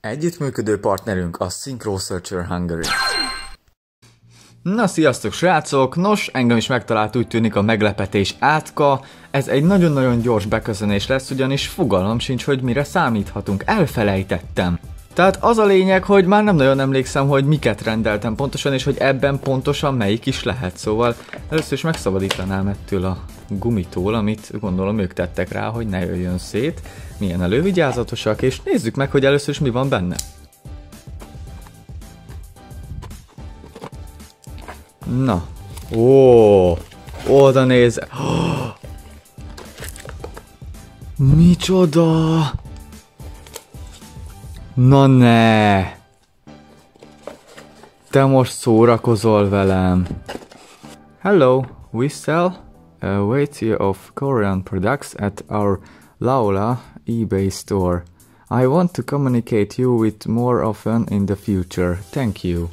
Együttműködő partnerünk a Synchro Searcher Hungary. Na, sziasztok srácok! Nos, engem is megtalált, úgy tűnik, a meglepetés átka. Ez egy nagyon-nagyon gyors beköszönés lesz, ugyanis fogalmam sincs, hogy mire számíthatunk. Elfelejtettem. Tehát az a lényeg, hogy már nem nagyon emlékszem, hogy miket rendeltem pontosan, és hogy ebben pontosan melyik is lehet. Szóval először is megszabadítanám ettől a gumitól, amit gondolom ők tettek rá, hogy ne jöjjön szét. Milyen elővigyázatosak, és nézzük meg, hogy először is mi van benne. Na. Ó, oda néz. Micsoda? Na ne! Te most szórakozol velem. Hello, we sell a variety of Korean products at our Laola eBay store. I want to communicate you with more often in the future. Thank you.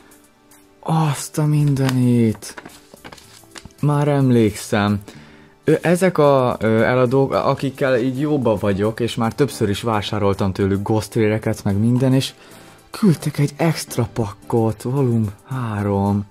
Azt a mindenit. Már emlékszem. Ezek a eladók, akikkel így jóba vagyok, és már többször is vásároltam tőlük Ghost Rare-eket, meg minden, és küldtek egy extra pakkot, Volume 3.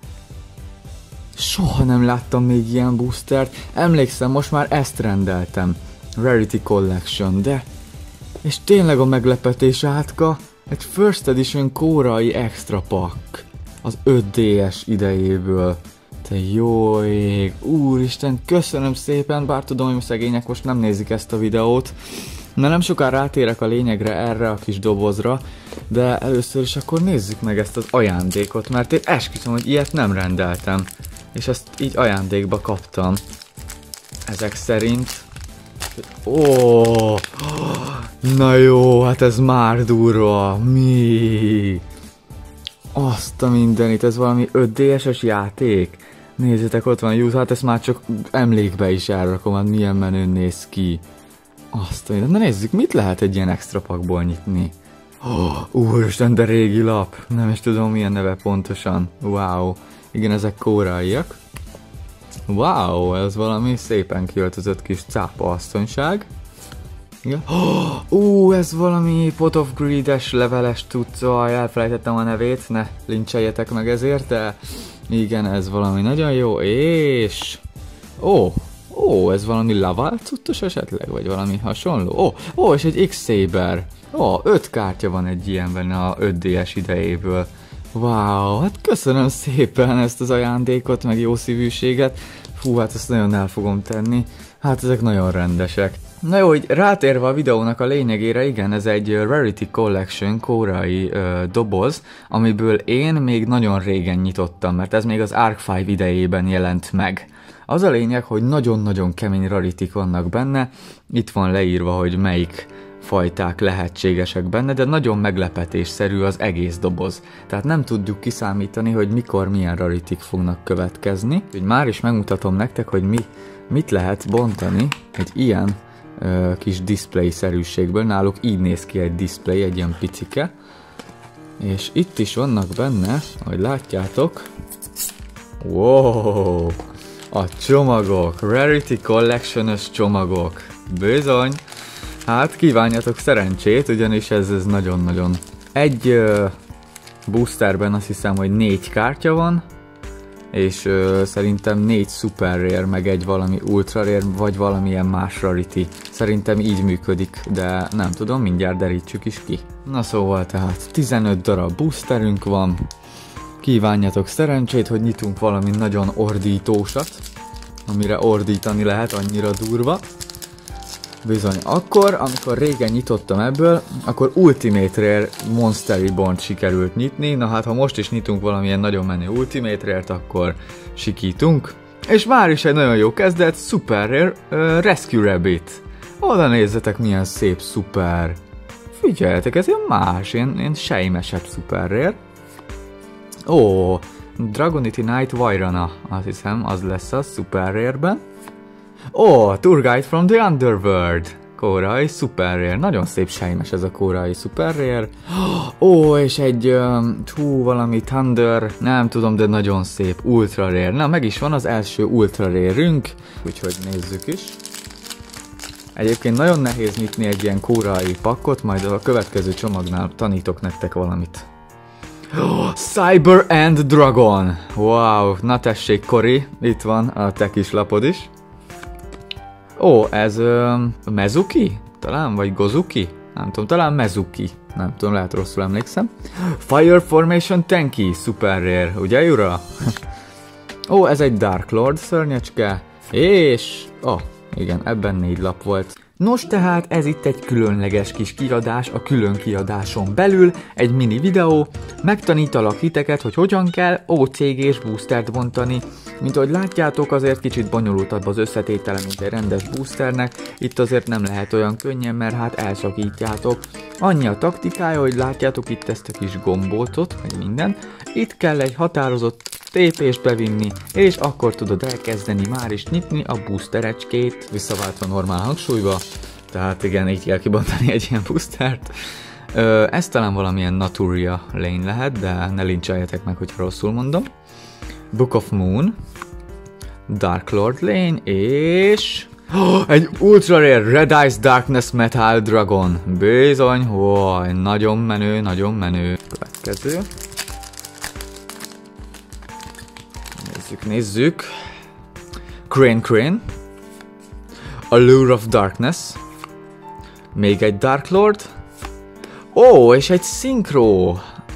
Soha nem láttam még ilyen boostert. Emlékszem, most már ezt rendeltem. Rarity Collection, de... És tényleg a meglepetés átka, egy First Edition koreai extra pakk. Az 5DS idejéből. Te jó ég, úristen, köszönöm szépen, bár tudom, hogy szegények most nem nézik ezt a videót. Na, nem sokára rátérek a lényegre, erre a kis dobozra, de először is akkor nézzük meg ezt az ajándékot, mert én esküszöm, hogy ilyet nem rendeltem. És ezt így ajándékba kaptam. Ezek szerint... Ó, na jó, hát ez már durva. Mi? Azt a mindenit, ez valami 5DS-es játék? Nézzétek, ott van a Use, hát ezt már csak emlékbe is elrakom, hát milyen menőn néz ki. Azt a mindenit, na nézzük, mit lehet egy ilyen extra pakból nyitni? Úristen, de régi lap, nem is tudom milyen neve pontosan. Wow, igen, ezek koreaiak. Wow, ez valami szépen kiöltözött kis cápa asszonyság. Ja. Ez valami Pot of Greed-es leveles tudca, elfelejtettem a nevét, ne lincseljetek meg ezért, de igen, ez valami nagyon jó, és... ez valami Laval cuccos esetleg, vagy valami hasonló? És egy X-Saber. 5 kártya van egy ilyenben a 5DS idejéből. Wow, hát köszönöm szépen ezt az ajándékot, meg jó szívűséget. Fú, hát ezt nagyon el fogom tenni. Hát ezek nagyon rendesek. Na jó, hogy rátérve a videónak a lényegére, igen, ez egy Rarity Collection koreai doboz, amiből én még nagyon régen nyitottam, mert ez még az Arc 5 idejében jelent meg. Az a lényeg, hogy nagyon-nagyon kemény raritik vannak benne, itt van leírva, hogy melyik fajták lehetségesek benne, de nagyon meglepetésszerű az egész doboz. Tehát nem tudjuk kiszámítani, hogy mikor milyen raritik fognak következni. Úgyhogy már is megmutatom nektek, hogy mit lehet bontani egy ilyen kis display-szerűségből. Náluk így néz ki egy display, egy ilyen picike. És itt is vannak benne, ahogy látjátok. Wow! A csomagok! Rarity Collection-ös csomagok! Bizony! Hát kívánjatok szerencsét, ugyanis ez nagyon-nagyon... Egy boosterben azt hiszem, hogy 4 kártya van, és szerintem 4 super rare, meg egy valami ultra rare, vagy valamilyen más rarity. Szerintem így működik, de nem tudom, mindjárt derítsük is ki. Na szóval tehát 15 darab boosterünk van. Kívánjatok szerencsét, hogy nyitunk valami nagyon ordítósat, amire ordítani lehet, annyira durva. Bizony, amikor régen nyitottam ebből, akkor Ultimate Rare Monster Reborn-t sikerült nyitni. Na hát, ha most is nyitunk valamilyen nagyon menő Ultimate Rare-t, akkor sikítunk. És már is egy nagyon jó kezdet, Super Rare Rescue Rabbit. Oda nézzetek, milyen szép szuper. Figyeljetek, ez ilyen más, ilyen sejmesebb Super Rare. Dragonity Knight Vairana, azt hiszem, az lesz a Super Rare-ben. Tour Guide from the Underworld. Koreai Super Rare. Nagyon szép sejmes ez a koreai Super Rare. És egy valami Thunder, nem tudom, de nagyon szép Ultra Rare. Na, meg is van az első Ultra Rare-ünk, úgyhogy nézzük is. Egyébként nagyon nehéz nyitni egy ilyen koreai pakkot, majd a következő csomagnál tanítok nektek valamit. Oh, Cyber and Dragon! Wow, na tessék, Kori, itt van a te kis lapod is. Ó, ez Mezuki? Talán, vagy Gozuki? Nem tudom, talán Mezuki. Nem tudom, lehet rosszul emlékszem. Fire Formation Tenki, Super Rare, ugye Jura? Ó, ez egy Dark Lord szörnyecske, és... igen, ebben 4 lap volt. Nos tehát ez itt egy különleges kis kiadás a külön kiadáson belül, egy mini videó, megtanítalak titeket, hogy hogyan kell OCG-s boostert bontani. Mint ahogy látjátok, azért kicsit bonyolultabb az összetétele, mint egy rendes boosternek, itt azért nem lehet olyan könnyen, mert hát elszakítjátok. Annyi a taktikája, hogy látjátok itt ezt a kis gombócot, meg minden, itt kell egy határozott tépést bevinni, és akkor tudod elkezdeni már is nyitni a boosterecskét, visszaváltva normál hangsúlyba. Tehát igen, így kell kibontani egy ilyen boostert. Ez talán valamilyen Naturia lane lehet, de ne lincseljetek meg, hogyha rosszul mondom. Book of Moon, Dark Lord lane, és... egy Ultra Rare Red Eyes Darkness Metal Dragon. Bizony, nagyon menő, nagyon menő. Következő. Nézzük. Crane. Allure of Darkness. Még egy Dark Lord. Ó, és egy Synchro.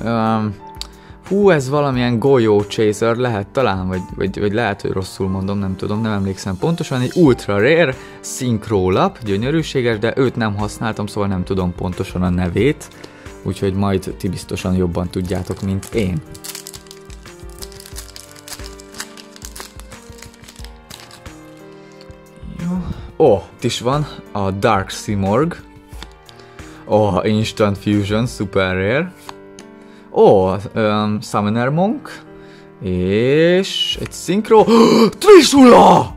Ez valamilyen Goyo Chaser lehet talán, vagy lehet, hogy rosszul mondom, nem tudom, nem emlékszem pontosan. Egy Ultra Rare Synchro lap, gyönyörűséges, de őt nem használtam, szóval nem tudom pontosan a nevét. Úgyhogy majd ti biztosan jobban tudjátok, mint én. Itt is van a Dark Simorgh. Instant Fusion, Super Rare. Summoner Monk. És egy Synchro. Trishula!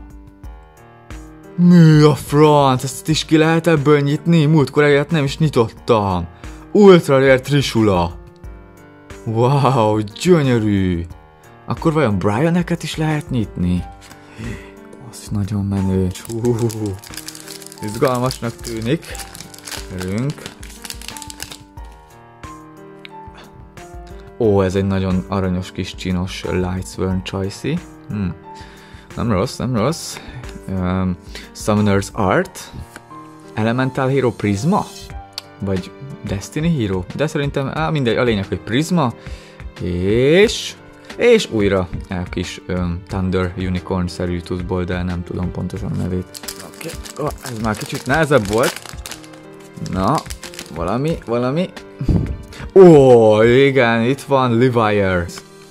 Mi a franc? Ezt is ki lehet ebből nyitni? Múltkor egyet nem is nyitottam. Ultra Rare Trishula. Wow, gyönyörű. Akkor vajon Brianeket is lehet nyitni? Az nagyon menő. Izgalmasnak tűnik. Erünk. Ez egy nagyon aranyos kis csinos Lightsworn Choicey. Nem rossz. Summoner's Art. Elemental Hero Prisma? Vagy Destiny Hero? De szerintem, mindegy, a lényeg, hogy Prisma. És újra a kis Thunder Unicorn-szerű tudból, de nem tudom pontosan a nevét. Ez már kicsit nehezebb volt. Na, valami. Igen, itt van Levier.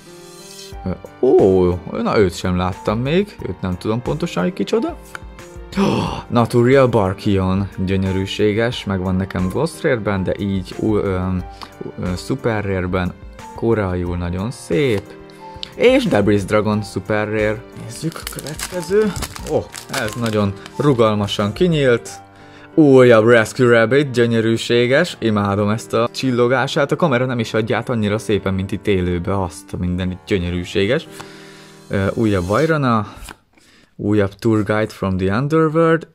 Na őt sem láttam még, őt nem tudom pontosan, hogy kicsoda. Natural Barkion, gyönyörűséges, megvan nekem Ghost Rare-ben, de így Super Rare-ben, koreaiul nagyon szép. És Debris Dragon Super Rare. Nézzük a következő. Ez nagyon rugalmasan kinyílt. Újabb Rescue Rabbit, gyönyörűséges. Imádom ezt a csillogását. A kamera nem is adja át annyira szépen, mint itt élőbe. Azt minden itt gyönyörűséges. Újabb Vairana. Újabb Tour Guide from the Underworld.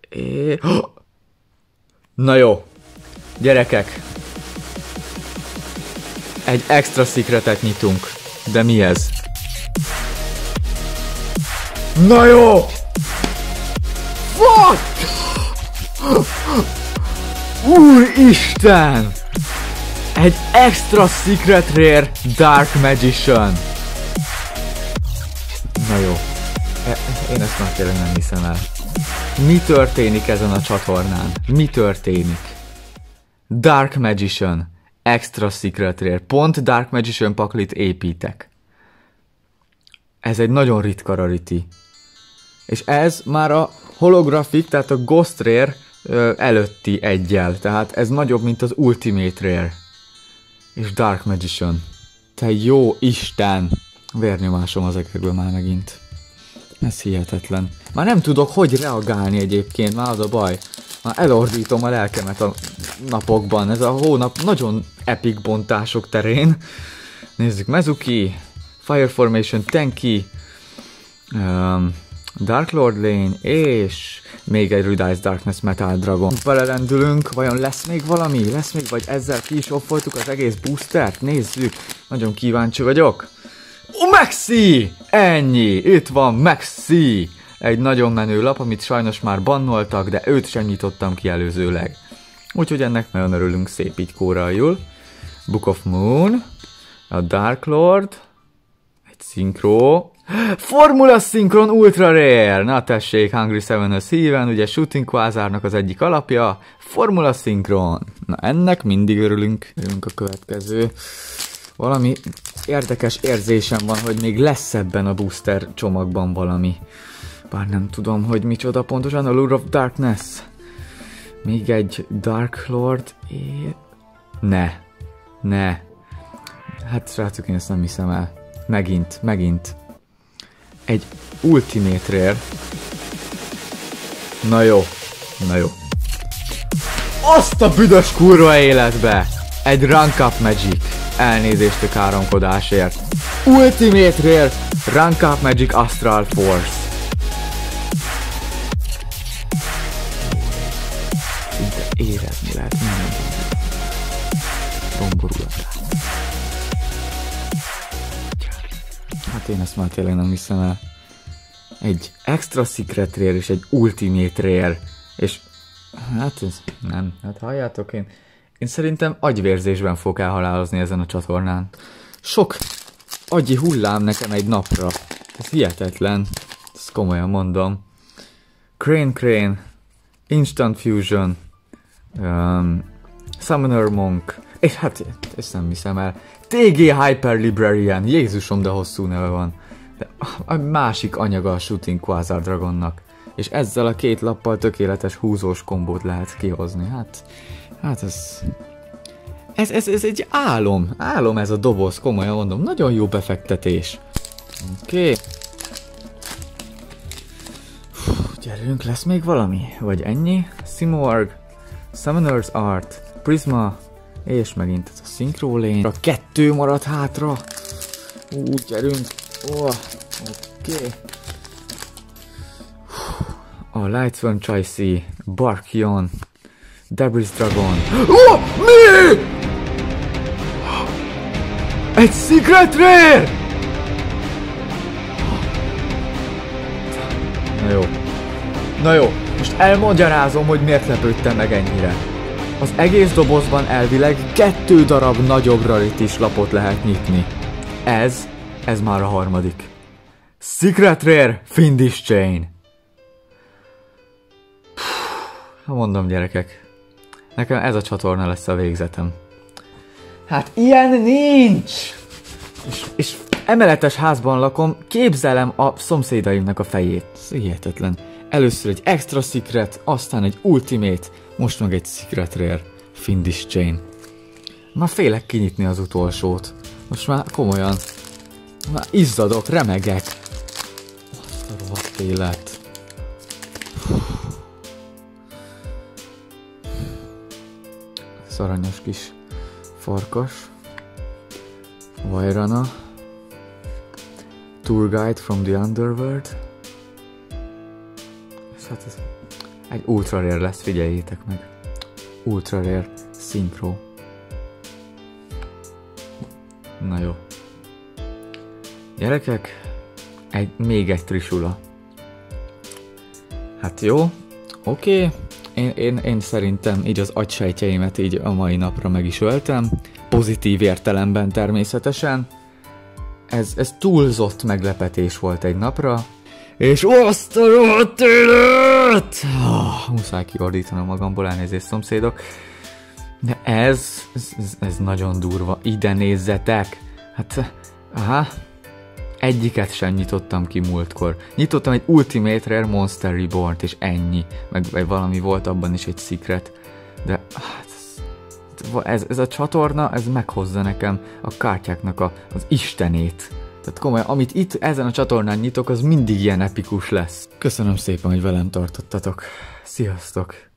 Na jó. Gyerekek. Egy extra secretet nyitunk. De mi ez? Na jó! Fuck! Úristen! Egy extra secret rare Dark Magician. Na jó. Én ezt már tényleg nem hiszem el. Mi történik ezen a csatornán? Mi történik? Dark Magician. Extra secret rare. Pont Dark Magician paklit építek. Ez egy nagyon ritka rarity. És ez már a holographic, tehát a Ghost Rare előtti eggyel. Tehát ez nagyobb, mint az Ultimate Rare. És Dark Magician. Te jó Isten! Vérnyomásom az ekekből már megint. Ez hihetetlen. Már nem tudok, hogy reagálni egyébként, már az a baj. Már elordítom a lelkemet a napokban. Ez a hónap nagyon epic bontások terén. Nézzük, Mezuki, Fire Formation Tenki, Dark Lord lény, és még egy Red Eyes Darkness Metal Dragon. Belelendülünk, vajon lesz még valami? Lesz még, vagy ezzel ki is offoltuk az egész boostert? Nézzük, nagyon kíváncsi vagyok. Maxi! Ennyi! Itt van Maxi! Egy nagyon menő lap, amit sajnos már bannoltak, de őt sem nyitottam ki előzőleg. Úgyhogy ennek nagyon örülünk, szép így kórajul. Book of Moon, a Dark Lord, egy szinkro, Formula Synchron Ultra Rare! Na tessék, Hungry 7-ös híven, ugye Shooting Quasarnak az egyik alapja, Formula Synchron. Na ennek mindig örülünk. Jövünk a következő. Valami érdekes érzésem van, hogy még lesz ebben a booster csomagban valami. Bár nem tudom, hogy micsoda pontosan, a Lure of Darkness. Még egy Dark Lord. Ne. Hát srácok, én ezt nem hiszem el. Megint. Egy Ultimate Rare. Na jó. Azt a büdös kurva életbe! Egy Rank Up Magic. Elnézést a káromkodásért. Ultimate Rare Rank Up Magic Astral Force. Szinte érezni lehet minden romborulatát. Hát én ezt már tényleg nem hiszem el. Egy Extra Secret Rare és egy Ultimate Rare. És hát ez nem. Hát halljátok, én szerintem agyvérzésben fogok elhalálozni ezen a csatornán. Sok agyi hullám nekem egy napra. Ez hihetetlen. Ezt komolyan mondom. Crane, Instant Fusion, Summoner Monk, és hát ezt nem hiszem el. TG Hyper Librarian, Jézusom, de hosszú neve van. De a másik anyaga a Shooting Quasar Dragonnak. És ezzel a két lappal tökéletes húzós kombót lehet kihozni. Hát ez egy álom. Álom ez a doboz, komolyan mondom. Nagyon jó befektetés. Oké. Gyerünk, lesz még valami? Vagy ennyi? Simorg, Summoner's Art, Prisma, és megint ez a Synchro lény. A 2 maradt hátra. Gyerünk. Oké. A Lightsworn Chicey, Barkion, Debris Dragon. Mi? Egy Secret Rare! Na jó, most elmagyarázom, hogy miért lepődtem meg ennyire. Az egész dobozban elvileg 2 darab nagyobb rarities lapot lehet nyitni. Ez már a harmadik. Secret Rare Findish Chain. Mondom, gyerekek, nekem ez a csatorna lesz a végzetem. Hát ilyen nincs! És emeletes házban lakom, képzelem a szomszédaimnak a fejét. Ez hihetetlen. Először egy Extra Secret, aztán egy Ultimate, most meg egy Secret Rare Findish Chain. Már félek kinyitni az utolsót. Most már komolyan. Már izzadok, remegek. Azt a rohadt élet. Ez aranyos kis farkas. Vairana. Tour Guide from the Underworld. És hát ez egy Ultra Rare lesz, figyeljétek meg. Ultra Rare Synchro. Na jó. Gyerekek, még egy Trisula. Hát jó, oké. Én szerintem így az agysejtjeimet így a mai napra meg is öltem. Pozitív értelemben természetesen. Ez túlzott meglepetés volt egy napra. És azt a rohadt élet! Muszáj kiordítanom magamból, elnézést szomszédok. De ez nagyon durva. Ide nézzetek! Hát, aha. Egyiket sem nyitottam ki múltkor. Nyitottam egy Ultimate Rare Monster Reborn-t, és ennyi. Meg valami volt abban is egy secret. De ez a csatorna, ez meghozza nekem a kártyáknak az istenét. Tehát komolyan, amit itt ezen a csatornán nyitok, az mindig ilyen epikus lesz. Köszönöm szépen, hogy velem tartottatok. Sziasztok!